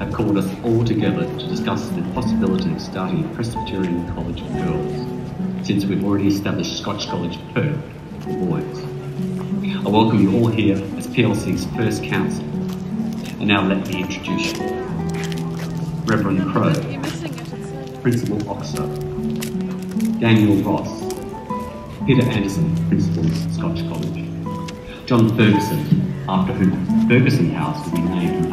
have called us all together to discuss the possibility of starting a Presbyterian College for girls, since we've already established Scotch College Perth for boys. I welcome you all here as PLC's first council. And now let me introduce you. Reverend Crow, Principal Oxo, Daniel Ross, Peter Anderson, Principal, Scotch College, John Ferguson, after whom Ferguson House will be named in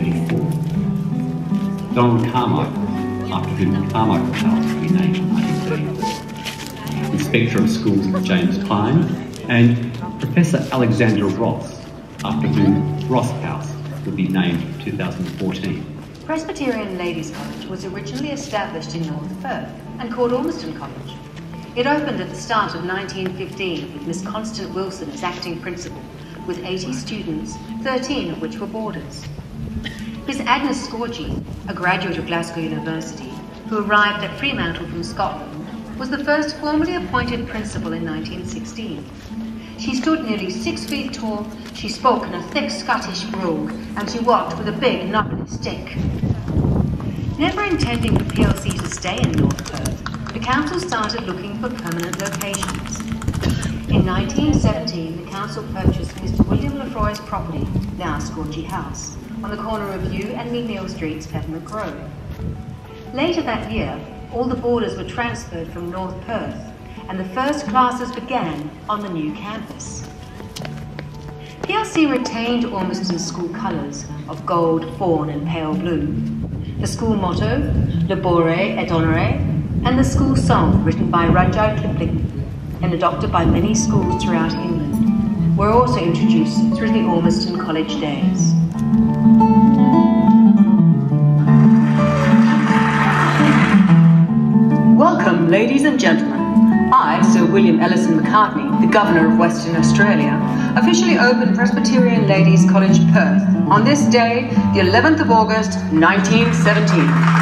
1934, Donald Carmichael, after whom Carmichael House will be named in 1934, Inspector of Schools James Klein, and Professor Alexander Ross, after whom Ross House will be named in 2014. Presbyterian Ladies' College was originally established in North Perth and called Ormiston College. It opened at the start of 1915 with Miss Constance Wilson as acting principal, with 80 students, 13 of which were boarders. Miss Agnes Scorgie, a graduate of Glasgow University, who arrived at Fremantle from Scotland, was the first formally appointed principal in 1916. She stood nearly 6 feet tall, she spoke in a thick Scottish brogue, and she walked with a big knuckly stick. Never intending for PLC to stay in North Perth, the council started looking for permanent locations. In 1917, the council purchased Mr. William Lefroy's property, now Scorgie House, on the corner of Yew and McNeill Streets, Peppermint Grove. Later that year, all the boarders were transferred from North Perth, and the first classes began on the new campus. PLC retained Ormiston's school colours of gold, fawn and pale blue, the school motto, Labore et Honore, and the school song written by Rudyard Kipling and adopted by many schools throughout England, were also introduced through the Ormiston College days. Welcome, ladies and gentlemen. I, Sir William Ellison Macartney, the Governor of Western Australia, officially opened Presbyterian Ladies' College Perth on this day, the 11th of August, 1917.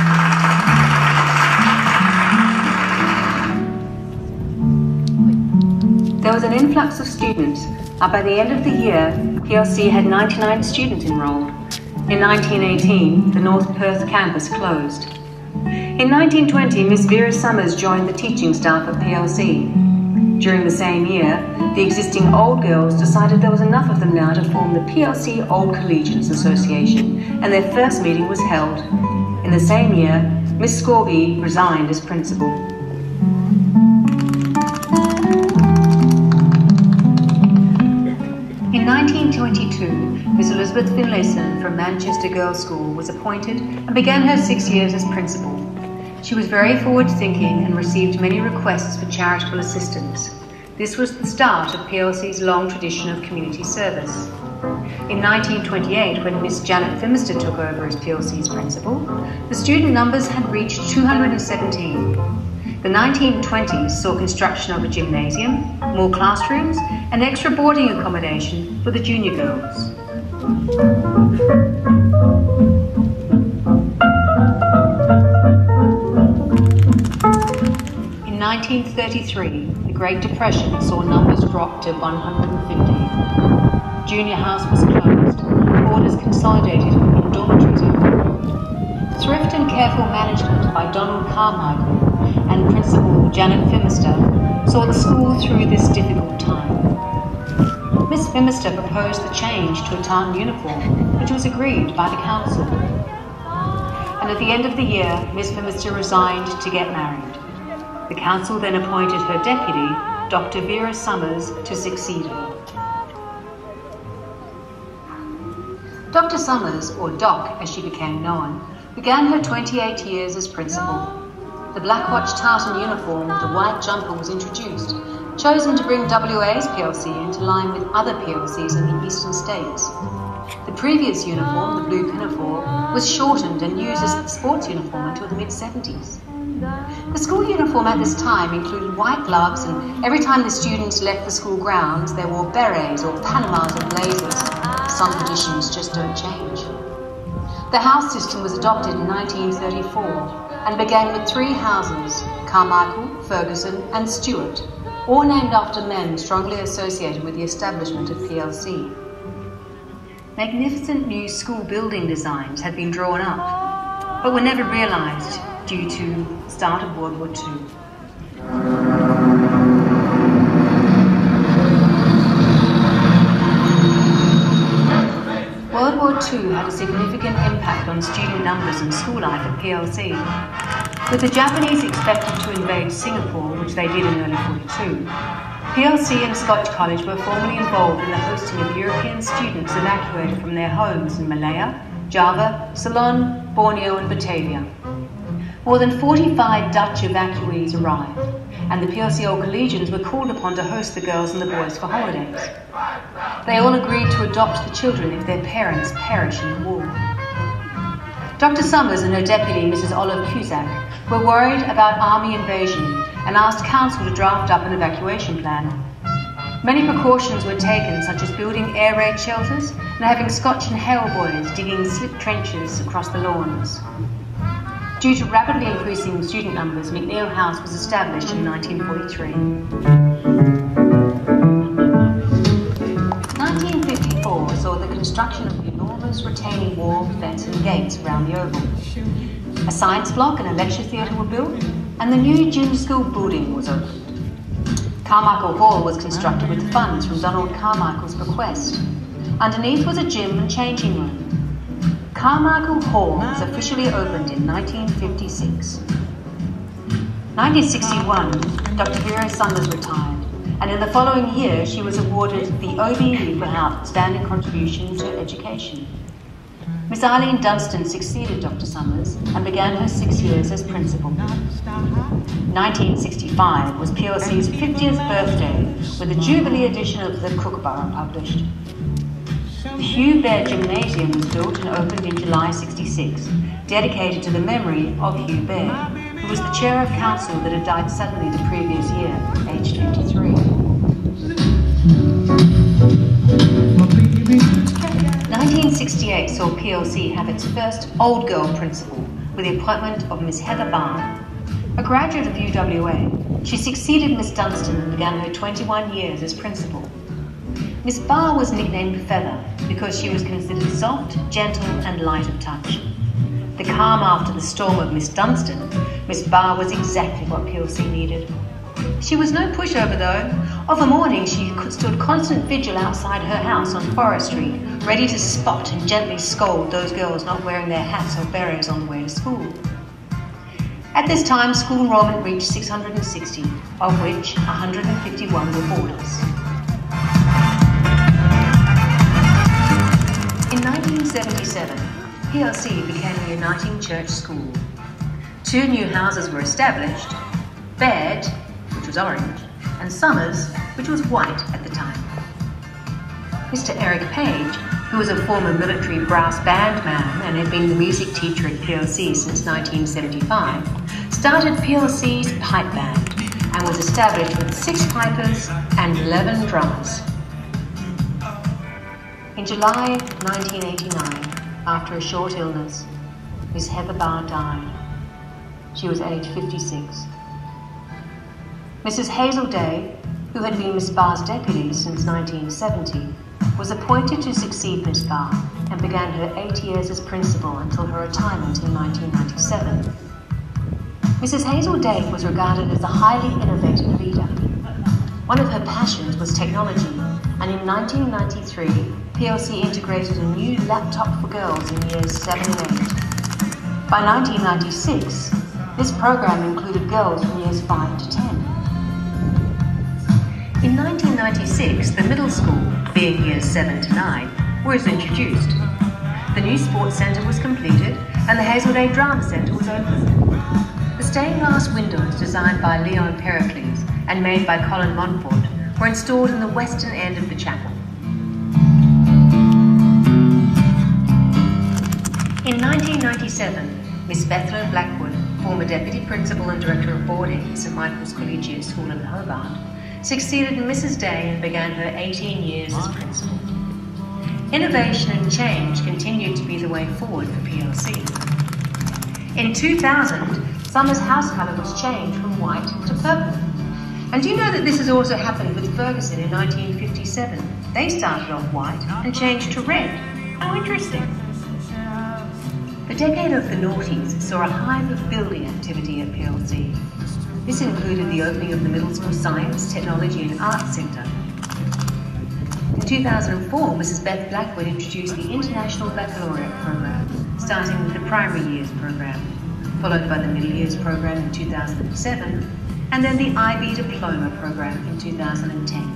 There was an influx of students, and by the end of the year, PLC had 99 students enrolled. In 1918, the North Perth campus closed. In 1920, Miss Vera Summers joined the teaching staff of PLC. During the same year, the existing old girls decided there was enough of them now to form the PLC Old Collegians Association, and their first meeting was held. In the same year, Miss Scorgie resigned as principal. In 1922, Miss Elizabeth Finlayson from Manchester Girls' School was appointed and began her 6 years as principal. She was very forward-thinking and received many requests for charitable assistance. This was the start of PLC's long tradition of community service. In 1928, when Miss Janet Phimister took over as PLC's principal, the student numbers had reached 217. The 1920s saw construction of a gymnasium, more classrooms, and extra boarding accommodation for the junior girls. In 1933, the Great Depression saw numbers drop to 150. Junior house was closed, boarders consolidated in dormitories only. Thrift and careful management by Donald Carmichael and Principal Janet Phimister saw the school through this difficult time. Miss Phimister proposed the change to a tartan uniform, which was agreed by the council. And at the end of the year, Miss Phimister resigned to get married. The council then appointed her deputy, Dr. Vera Summers, to succeed her. Dr. Summers, or Doc as she became known, began her 28 years as principal. The Black Watch tartan uniform with the white jumper was introduced, chosen to bring WA's PLC into line with other PLCs in the eastern states. The previous uniform, the blue pinafore, was shortened and used as a sports uniform until the mid-70s. The school uniform at this time included white gloves, and every time the students left the school grounds, they wore berets or panamas or blazers. Some traditions just don't change. The house system was adopted in 1934 and began with 3 houses, Carmichael, Ferguson and Stewart, all named after men strongly associated with the establishment of PLC. Magnificent new school building designs had been drawn up, but were never realised due to the start of World War II. World War II had a significant impact on student numbers and school life at PLC. With the Japanese expected to invade Singapore, which they did in early 42, PLC and Scotch College were formally involved in the hosting of European students evacuated from their homes in Malaya, Java, Ceylon, Borneo and Batavia. More than 45 Dutch evacuees arrived, and the PLC Old Collegians were called upon to host the girls and the boys for holidays. They all agreed to adopt the children if their parents perish in the war. Dr. Summers and her deputy, Mrs. Olive Cusack, were worried about army invasion and asked council to draft up an evacuation plan. Many precautions were taken, such as building air raid shelters and having Scotch and Hale boys digging slip trenches across the lawns. Due to rapidly increasing student numbers, McNeill House was established in 1943. 1954 saw the construction of the enormous retaining wall, fence and gates around the Oval. A science block and a lecture theatre were built, and the new gym school building was opened. Carmichael Hall was constructed with funds from Donald Carmichael's bequest. Underneath was a gym and changing room. Carmichael Hall was officially opened in 1956. 1961, Dr. Vera Summers retired, and in the following year she was awarded the OBE for her outstanding contribution to education. Miss Eileen Dunstan succeeded Dr. Summers and began her 6 years as principal. 1965 was PLC's 50th birthday, with the Jubilee edition of the Kookaburra published. The Hugh Bear Gymnasium was built and opened in July 66, dedicated to the memory of Hugh Bear, who was the chair of council that had died suddenly the previous year, aged 53. 1968 saw PLC have its first old girl principal with the appointment of Miss Heather Barr. A graduate of UWA, she succeeded Miss Dunstan and began her 21 years as principal. Miss Barr was nicknamed Feather because she was considered soft, gentle and light of touch. The calm after the storm of Miss Dunstan, Miss Barr was exactly what PLC needed. She was no pushover though. Of a morning she stood constant vigil outside her house on Forest Street, ready to spot and gently scold those girls not wearing their hats or berets on the way to school. At this time, school enrollment reached 660, of which 151 were boarders. In 1977, PLC became a uniting church school. 2 new houses were established, Baird, which was orange, and Summers, which was white at the time. Mr. Eric Page, who was a former military brass band man and had been the music teacher at PLC since 1975, started PLC's pipe band and was established with 6 pipers and 11 drummers. In July 1989, after a short illness, Miss Heather Barr died. She was aged 56. Mrs. Hazel Day, who had been Miss Barr's deputy since 1970, was appointed to succeed Miss Barr and began her 8 years as principal until her retirement in 1997. Mrs. Hazel Day was regarded as a highly innovative leader. One of her passions was technology, and in 1993, PLC integrated a new laptop for girls in years 7 and 8. By 1996, this program included girls from years 5 to 10. In 1996, the middle school, being years 7 to 9, was introduced. The new sports centre was completed and the Hazel Day Drama Centre was opened. The stained glass windows designed by Leon Pericles and made by Colin Montfort were installed in the western end of the chapel. In 1997, Miss Bethlehem Blackwood, former Deputy Principal and Director of Boarding at St Michael's Collegiate School in Hobart, succeeded Mrs. Day and began her 18 years as principal. Innovation and change continued to be the way forward for PLC. In 2000, Summers' house colour was changed from white to purple. And do you know that this has also happened with Ferguson in 1957? They started off white and changed to red. How interesting. The decade of the noughties saw a hive of building activity at PLC. This included the opening of the Middle School Science, Technology and Arts Centre. In 2004, Mrs. Beth Blackwood introduced the International Baccalaureate Program, starting with the Primary Years Program, followed by the Middle Years Program in 2007, and then the IB Diploma Program in 2010.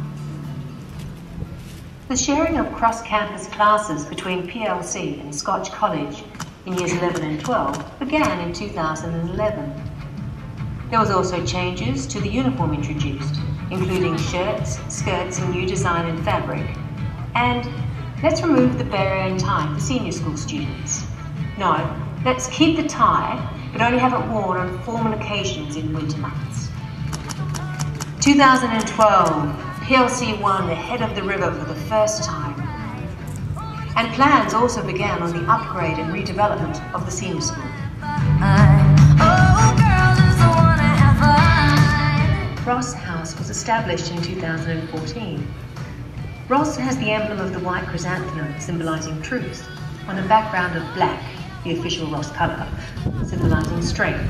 The sharing of cross-campus classes between PLC and Scotch College in years 11 and 12 began in 2011. There was also changes to the uniform introduced, including shirts, skirts in new design and fabric, and let's remove the beret and tie for senior school students. No, let's keep the tie, but only have it worn on formal occasions in winter months. 2012, PLC won the Head of the River for the first time. And plans also began on the upgrade and redevelopment of the senior school. Ross House was established in 2014. Ross has the emblem of the white chrysanthemum symbolising truth, on a background of black, the official Ross colour, symbolising strength.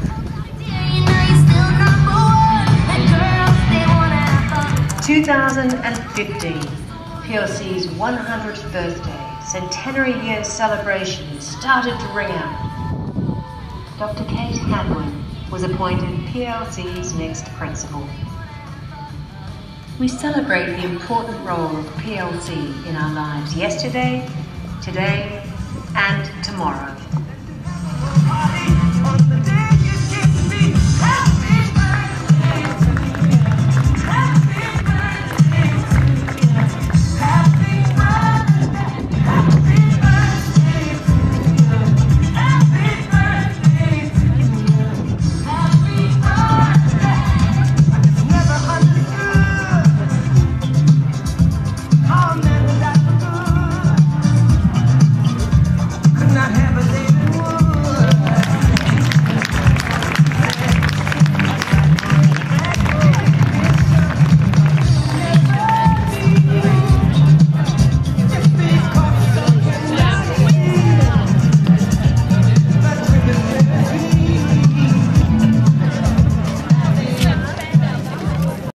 2015, PLC's 100th birthday, Centenary Year celebration started to ring out. Dr. Kate Hadwin was appointed PLC's next principal. We celebrate the important role of PLC in our lives yesterday, today, and tomorrow.